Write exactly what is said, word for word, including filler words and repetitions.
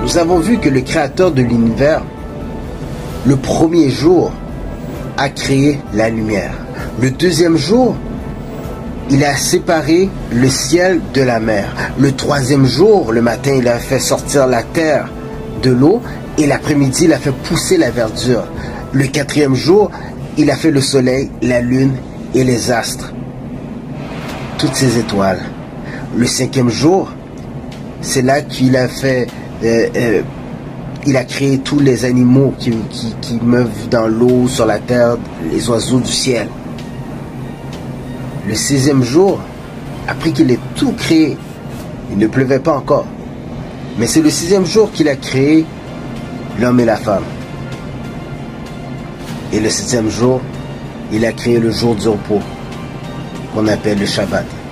nous avons vu que le créateur de l'univers, le premier jour, a créé la lumière. Le deuxième jour, il a séparé le ciel de la mer. Le troisième jour, le matin, il a fait sortir la terre de l'eau et l'après-midi, il a fait pousser la verdure. Le quatrième jour, il a fait le soleil, la lune et les astres. Toutes ces étoiles. Le cinquième jour, c'est là qu'il a fait... Euh, euh, il a créé tous les animaux qui, qui, qui meuvent dans l'eau, sur la terre, les oiseaux du ciel. Le sixième jour, après qu'il ait tout créé, il ne pleuvait pas encore. Mais c'est le sixième jour qu'il a créé l'homme et la femme. Et le septième jour, il a créé le jour du repos, qu'on appelle le Shabbat.